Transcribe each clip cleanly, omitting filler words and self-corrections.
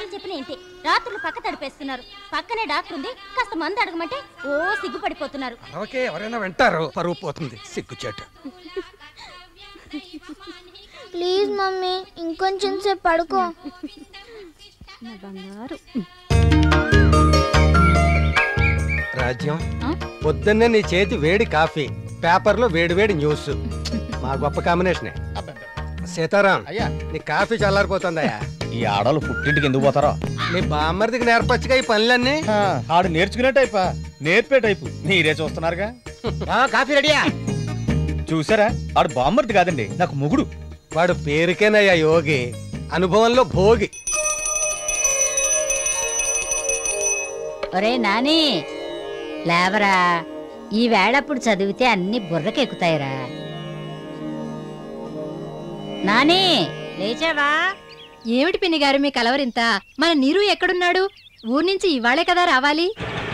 ఎన్నిసార్లు చెప్పినా ఏంటి, రాత్రులు పక్క తడిపేస్తున్నారు. పక్కనే డాక్టర్ ఉంది, కాస్త మందు అడగమంటే ఓ సిగ్గుపడిపోతున్నారు. ఓకే, ఎవరైనా వింటారు, పరువు పోతుంది. సిగ్గుచేట. ప్లీజ్ మమ్మీ, ఇంకొంచెం సేపు పడుకో. నా బంగారు. రాజ్యం, పొద్దున్నే నీ చేతి వేడి కాఫీ, పేపర్లో వేడి వేడి న్యూస్. మా గొప్ప కాంబినేషనే. సీతారాం, నీ కాఫీ చల్లారిపోతుందయ్యా. ఈ ఆడవాళ్ళు పుట్టింటికి ఎందుకు పోతారో? నీ బామ్మర్దికి నేర్పచ్చుగా ఈ పనులన్నీ. ఆడు నేర్చుకునే టైపా, నేర్పే టైపు మీరే చూస్తున్నారుగా. కాఫీ రెడీయా? చూసారా, ఆడు బామ్మర్ది కాదండి, నాకు మొగుడు. వాడు పేరుకేనయ్యా యోగి, అనుభవంలో భోగి. ఒరే నాని, లేవరా, ఈ వేళప్పుడు చదివితే అన్ని బుర్రకెక్కుతాయిరా. నాని, లేచావా? ఏమిటి పిన్ని గారు మీ కలవరింత? మన నీరు ఎక్కడున్నాడు? ఊరు నుంచి ఇవాళే కదా రావాలి.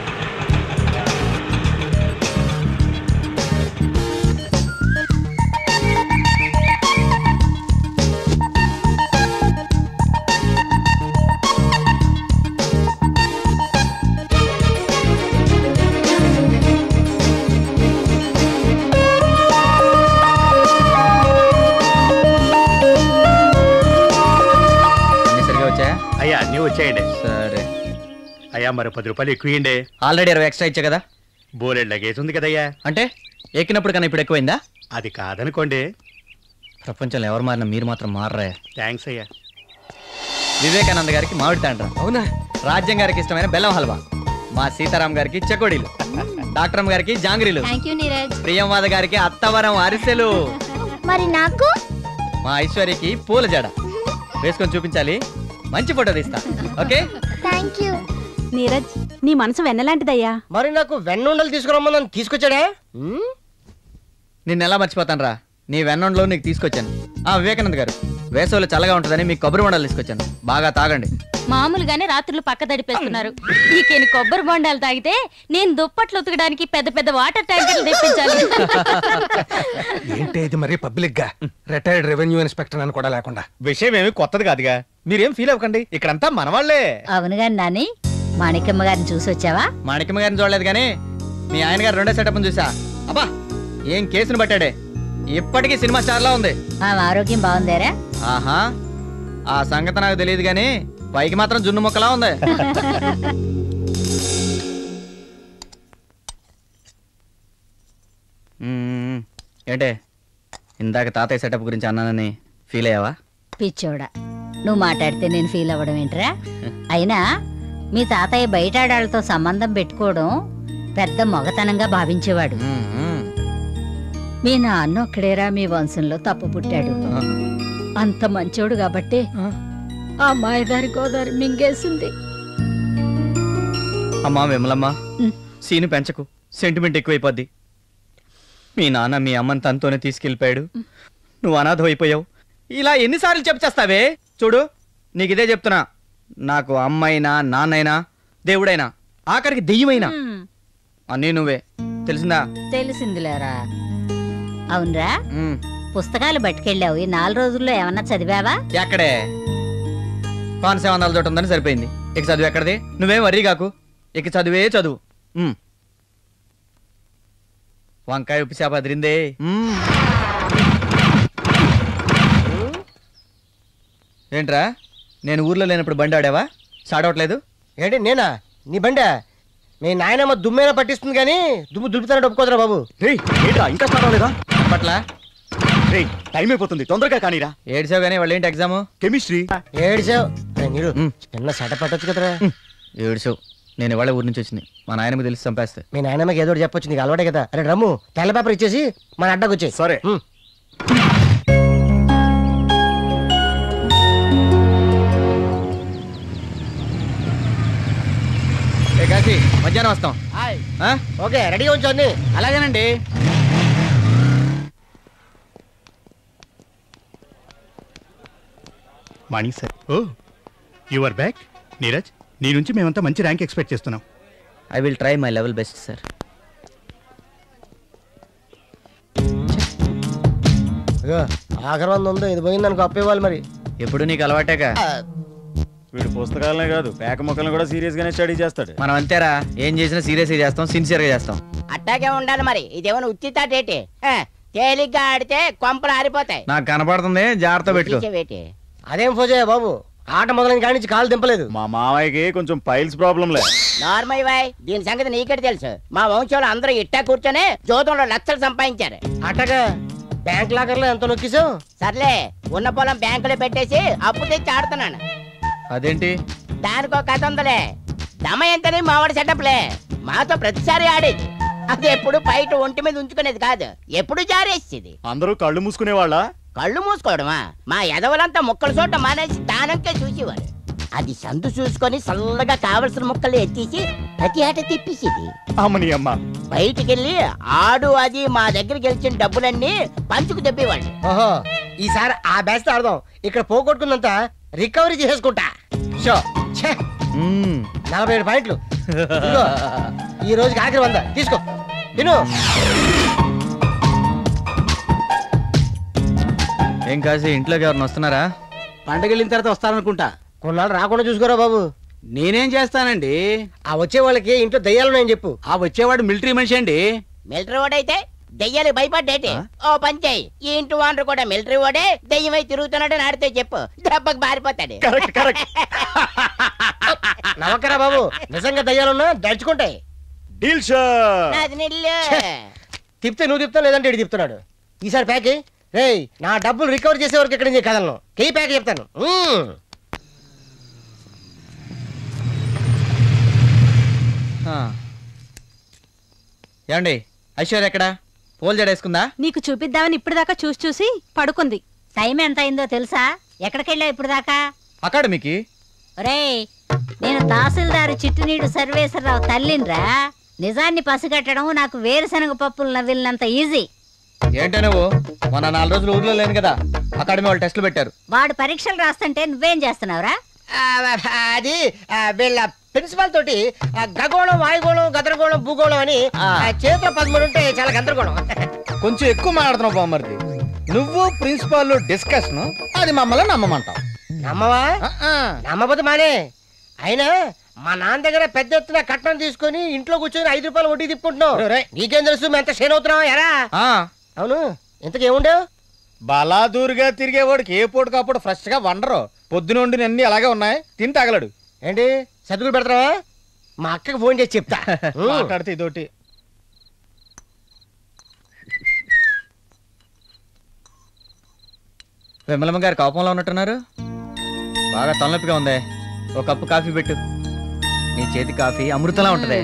అయ్యా అన్నీ వచ్చాయండి. సరే అయ్యా మరో 10 రూపాయలు ఎక్కువండి. ఆల్రెడీ 20 ఎక్స్ట్రా ఇచ్చా కదా. బోలెడ్ లగేజ్ ఉంది కదయ్యా. అంటే ఎక్కినప్పుడు కన్నా ఇప్పుడు ఎక్కువైందా? అది కాదనుకోండి. ప్రపంచంలో ఎవరు మారినా మీరు మాత్రం మారరా. థ్యాంక్స్ అయ్యా. వివేకానంద గారికి మామిడి తాండ్రా. అవునా? రాజ్యం గారికి ఇష్టమైన బెల్లం హల్వా. మా సీతారాం గారికి చెకోడీలు. డాక్టర్ అమ్మ గారికి జాంగ్రీలు. ప్రియంవాద గారికి అత్తవరం అరిసెలు. మరి నాకు? మా ఐశ్వర్యకి పూల జడ. వేసుకొని చూపించాలి, మంచి ఫోటో తీస్తా. Okay, thank you. నీరజ్, నీ మనసు వెన్నలాంటిదయ్యా. మరి నాకు వెన్నుండలు తీసుకురమ్మని తీసుకొచ్చాడా? నిన్నెలా మర్చిపోతాను రా, నీ వెన్నంలో నీకు తీసుకొచ్చాను. వివేకానంద గారు, వేసవిలో చల్లగా ఉంటుందని మీకు కొబ్బరి బొండాలు తీసుకొచ్చాను, బాగా తాగండి. మామూలుగానే రాత్రులు పక్క తడిపేస్తున్నారు. ఈకేని కొబ్బరి బొండాలు తాగితే నేను దుప్పట్లు ఉతకడానికి పెద్ద పెద్ద వాటర్ ట్యాంకర్లు తెప్పించాలి. ఏంటి ఇది మరి పబ్లిక్ గా? రిటైర్డ్ రెవెన్యూ ఇన్స్పెక్టర్ అని కూడా లేకుండా. విషయం ఏమి కొత్తది కాదుగా, మీరేం ఫీల్ అవ్వకండి, ఇక్కడంతా మనవాళ్లే. అవును గాని నాని, మాణిక్యమ్మ గారిని చూసి వచ్చావా? మాణిక్యమ్మ గారిని చూడలేదు కానీ మీ ఆయన గారు రెండో సెటప్ చూసా. అబ్బా, ఏం కేసును పట్టాడే, ఇప్పటికీ సినిమా స్టార్ లా ఉంది. ఆమె ఆరోగ్యం బాగుందేరా? ఆహా, ఆ సంగతి నాకు తెలియదు గానీ పైకి మాత్రం జున్ను మొక్కలా ఉంది. ఏంటే, ఇందాక తాతయ్య సెటప్ గురించి అన్నానని ఫీల్ అయ్యావా? పిచ్చోడా, నువ్వు మాట్లాడితే నేను ఫీల్ అవ్వడం ఏంట్రా? అయినా మీ తాతయ్య బయట ఆడాళ్ళతో సంబంధం పెట్టుకోవడం పెద్ద మొగతనంగా భావించేవాడు. మీ నాన్న ఒక్కడేరా మీ వంశంలో తప్పు పుట్టాడు. అంత మంచోడు కాబట్టి ఆ మాయదారి గోదావరి మింగేసింది. అమ్మా విమలమ్మ, సీను పెంచకు, సెంటిమెంట్ ఎక్కువైపోద్ది. మీ నాన్న మీ అమ్మని తనతోనే తీసుకెళ్ళిపోయాడు, నువ్వు అనాథ అయిపోయావు. ఇలా ఎన్నిసార్లు చెప్పేస్తావే? చూడు, నీకు ఇదే చెప్తున్నా, నాకు అమ్మైనా నాన్నైనా దేవుడైనా ఆఖరికి దెయ్యమైనా అన్నీ నువ్వే. తెలిసిందా? తెలిసిందిలేరా. అవునరా, పుస్తకాలు పట్టుకెళ్ళావు, ఈ 4 రోజుల్లో ఏమన్నా చదివావా? ఎక్కడే, కోనసీమ చోట ఉందని సరిపోయింది. ఇక చదువు ఎక్కడది? నువ్వేం వరీ కాకు, ఇక చదువే చదువు. వంకాయ ఉప్పు చేప అదిరిందే. ఏంట్రా, నేను ఊర్లో లేనప్పుడు బండి ఆడావా? స్టార్ట్ అవట్లేదు ఏంటి? నేనా? నీ బండా? మీ నాయనమ్మ దుమ్మైనా పట్టిస్తుంది కానీ దుమ్ము దులుపుతానంటే ఒప్పుకోదురా బాబు. ఇంకా స్టార్ట్ అవ్వలేదా? అప్పట్లా టైం అయిపోతుంది, తొందరగా కానీరా. ఏడ్చావు కానీ వాళ్ళు ఏంటి ఎగ్జామ్? కెమిస్ట్రీ. ఏడ్చావు నీరు, చిన్న సట పట్టొచ్చు కదరా. ఏడ్చావు, నేను ఇవాళ ఊరి నుంచి వచ్చింది, మా నాయనమ్మ తెలిసి చంపేస్తే. మీ నాయనమ్మకి ఏదో చెప్పొచ్చు, నీకు అలవాటే కదా. అరే రమ్ము, తెల్ల పేపర్ ఇచ్చేసి మన అడ్డకు వచ్చాయి. సరే. కాశీ, మధ్యాహ్నం వస్తాం. ఓకే, రెడీగా ఉంచండి. అలాగేనండి. Morning sir. Oh, you are back. Neeraj, నీ నుంచి మేమంతా మంచి ర్యాంక్ ఎక్స్పెక్ట్ చేస్తున్నాం. I will try my level best sir. ఆఖరి 100 ఉంది, ఇది పోయిందనుకో అప్పేవాళ్ళు మరి. ఎప్పుడు నీకు అలవాటేగా. వీడు పుస్తకాలనే కాదు పేక మొక్కలను కూడా సీరియస్ గానే స్టడీ చేస్తాడు. మనం అంతేరా, ఏం చేసినా సీరియస్ గా చేస్తాం, సిన్సియర్ గా చేస్తాం. అట్టాగే ఉండాలి మరి. ఇదేమైనా ఉత్తితాటేటి? తేలిగ్గా ఆడితే కొంపలు ఆరిపోతాయి. నాకు కనపడుతుంది, జాగ్రత్త పెట్టుకో. అదేం ఫోజయ్య బాబు, ఆట మొదలైన కాడి నుంచి కాలు దింపలేదు. మా మామయ్యకి కొంచెం పైల్స్ ప్రాబ్లం లే. నార్మల్ వాయ్, దీని సంగతి నీకే తెలుసు. మా వంశంలో అందరూ ఇట్టా కూర్చొని జోతంలో లక్షలు సంపాదించారు. అట్టగా బ్యాంక్ లాకర్ లో ఎంత నొక్కిసావు? సర్లే, ఉన్న పొలం బ్యాంకులో పెట్టేసి అప్పు తెచ్చి ఆడుతున్నాను. అదేంటి? దానికో కథ ఉందలే. దమయంతని మావాడి సెటప్లే. మాతో ప్రతిసారి ఆడేది. అది ఎప్పుడు బయట ఒంటి మీద ఉంచుకునేది కాదు, ఎప్పుడు జారేసేది. అందరూ కళ్ళు మూసుకునేవాళ్ళ? కళ్ళు మూసుకోవడమా? మా ఎదవలంతా ముక్కలు చోట మానేసి దానంకే చూసేవారు. అది సందు చూసుకొని చల్లగా కావలసిన ముక్కలు ఎత్తేసి ప్రతి ఆట తిప్పేసేది. అమ్మని అమ్మ. బయటికెళ్ళి ఆడు అది మా దగ్గర గెలిచిన డబ్బులన్నీ పంచుకు తెప్పేవాళ్ళు. ఓహో, ఈసారి ఆ బ్యాచ్ ఆడదాం. ఇక్కడ పోగొట్టుకుందంతా రికవరీ చేసుకుంటా. 47 పాయింట్లు. ఈ రోజుకి ఆఖరి 100 తీసుకో. తిను. ఏం కాసి ఇంట్లోకి ఎవరిని వస్తున్నారా? పండగ వెళ్ళిన తర్వాత వస్తాననుకుంటా. కొన్నాళ్ళు రాకుండా చూసుకోరా బాబు. నేనేం చేస్తానండి? ఆ వచ్చే వాళ్ళకి ఇంట్లో దయ్యాలున్నాయని చెప్పు. ఆ వచ్చేవాడు మిలిటరీ మనిషి అండి. మిలిటరీ వాడైతే దెయ్యాలు భయపడ్డేటి. ఓ పంచాయి, ఈ ఇంటి వాండ్రు కూడా మిలిటరీ వాడే దెయ్యమై తిరుగుతున్నాడు ఆడితే చెప్పు, దెబ్బకు బారిపోతాడు. నమ్మకరా బాబు, నిజంగా దయ్యాలున్నా దడుచుకుంటాయి. తిప్తే నువ్వు తిప్తావు, లేదంటే ఇటు తిప్పుతున్నాడు. ఈసారి ప్యాక్ రేయ్, నా డబ్బులు రికవర్ చేసే వరకు ఎక్కడ కదలను. కేయి ప్యాక్ చెప్తాను. ఏమండి, ఐశ్వర్య ఎక్కడా? పోల్ జడేసుకుందా? నీకు చూపిద్దామని ఇప్పుడు దాకా చూసి చూసి పడుకుంది. టైం ఎంత అయిందో తెలుసా? ఎక్కడికెళ్ళావు ఇప్పుడు దాకా? అకాడమీకి. ఒరేయ్, నేను తహసీల్దారు చిట్టినీడు సర్వేశ్వరరావు తల్లినిరా. నిజాన్ని పసిగట్టడం నాకు వేరుశనగ పప్పులు నవ్విలినంత ఈజీ. ఏంటో నువ్వు మొన్న 4 రోజులు ఊర్లో లేను కదా, అకాడమీ వాళ్ళు టెస్టులు పెట్టారు. వాడు పరీక్షలు రాస్తుంటే నువ్వేం చేస్తున్నావురా? అది వీళ్ళ ప్రిన్సిపాల్ తోటి గగోళం, వాయుగోళం, గదరగోళం, భూగోళం అని చేతిలో 13 ఉంటే చాలా గందరగోళం. కొంచెం ఎక్కువ మాట్లాడుతున్నావు బామ్మర్ది. నువ్వు ప్రిన్సిపాల్ డిస్కషన్, అది మమ్మల్ని నమ్మమంటావు. నమ్మవా? నమ్మబోతే మానే. అయినా మా నాన్న దగ్గర పెద్ద ఎత్తున కట్నం తీసుకొని ఇంట్లో కూర్చొని 5 రూపాయలు వడ్డీ తిప్పుకుంటున్నావు. నీకేం తెలుసు మేము ఎంత షేన్ అవుతున్నావు ఎరా? అవును, ఇంతకేముండవు? బలాదూరుగా తిరిగేవాడికి ఏ పూట కాపుడు ఫ్రెష్ గా వండరు. పొద్దునుండి అన్ని అలాగే ఉన్నాయి, తిని తగలడు. ఏంటి చదువులు పెడతావా? మా అక్కకి ఫోన్ చేసి చెప్తా. మాట్లాడితే ఇదోటి. విమలమ్మ గారు కోపంలో ఉన్నట్టున్నారు. బాగా తలనొప్పిగా ఉంది. ఒక కప్పు కాఫీ పెట్టు. నీ చేతి కాఫీ అమృతంలా ఉంటది.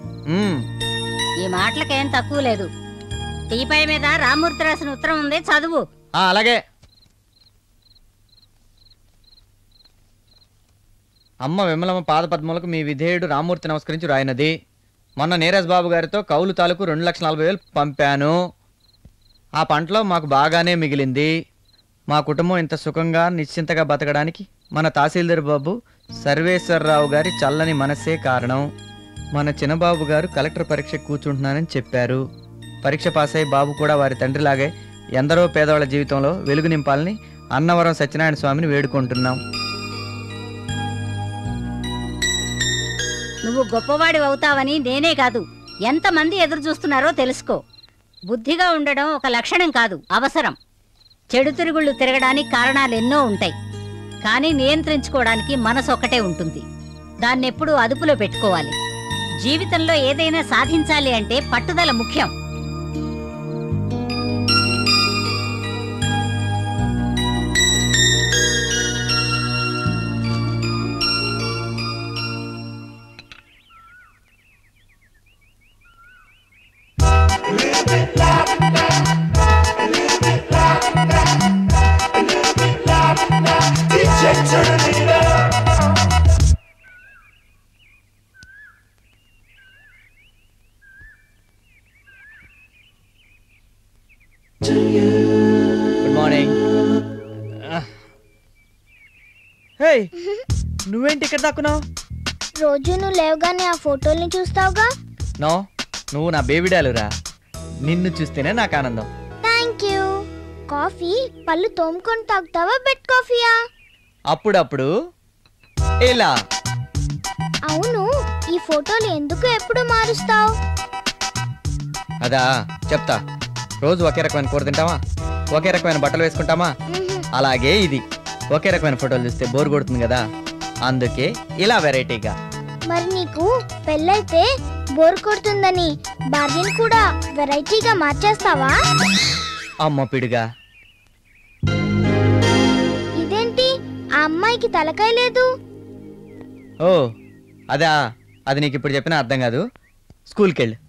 ఈ మాటలకేం తక్కువ లేదు. టీపై మీద రామూర్తి రాసిన ఉత్తరం ఉంది, చదువు. అలాగే. అమ్మ విమలమ్మ పాదపద్మలకు మీ విధేయుడు రామూర్తి నమస్కరించి రాయినది. మొన్న నీరజ్ బాబు గారితో కౌలు తాలూకు 2,40,000 పంపాను. ఆ పంటలో మాకు బాగానే మిగిలింది. మా కుటుంబం ఇంత సుఖంగా నిశ్చింతగా బతకడానికి మన తహసీల్దార్ బాబు సర్వేశ్వరరావు గారి చల్లని మనస్సే కారణం. మన చిన్నబాబు గారు కలెక్టర్ పరీక్ష కూర్చుంటున్నానని చెప్పారు. పరీక్ష పాస్ అయి బాబు కూడా వారి తండ్రిలాగే ఎందరో పేదవాళ్ళ జీవితంలో వెలుగు నింపాలని అన్నవరం సత్యనారాయణ స్వామిని వేడుకుంటున్నాం. నువ్వు గొప్పవాడి అవుతావని నేనే కాదు, ఎంతమంది ఎదురు చూస్తున్నారో తెలుసుకో. బుద్ధిగా ఉండడం ఒక లక్షణం కాదు, అవసరం. చెడు తిరుగుళ్ళు తిరగడానికి కారణాలు ఎన్నో ఉంటాయి, కానీ నియంత్రించుకోవడానికి మనసు ఒక్కటే ఉంటుంది. దాన్నెప్పుడూ అదుపులో పెట్టుకోవాలి. జీవితంలో ఏదైనా సాధించాలి అంటే పట్టుదల ముఖ్యం. Good morning. నువ్వేంటి ఇక్కడ దాక్కున్నావు? రోజు నువ్వు లేవగానే ఆ ఫోటోల్ని చూస్తావుగా. నో, నువ్వు నా బేబీ డాలురా. నిన్ను చూస్తేనే నాకు ఆనందం. Thank you. కాఫీ పళ్ళు తోముకొని తాగుతావా, బెడ్ కాఫీయా? అప్పుడప్పుడు ఇలా. అవును, ఈ ఫోటోలు ఎందుకు ఎప్పుడు మారుస్తావు? అదా చెప్తా. రోజు ఒకే రకమైన కూర తింటామా, ఒకే రకమైన బట్టలు వేసుకుంటామా, అలాగే ఇది ఒకే రకమైన ఫోటోలు చూస్తే బోర్ కొడుతుంది కదా, అందుకే ఇలా వెరైటీగా. మరి నీకు పెళ్ళైతే బోర్ కొడుతుందని భార్యను కూడా వెరైటీగా మార్చేస్తావా? అమ్మ పిడుగా. ఇదేంటి, ఆ అమ్మాయికి తలకాయ లేదు? ఓ అదా, అది నీకు ఇప్పుడు చెప్పినా అర్థం కాదు. స్కూల్కి వెళ్ళు.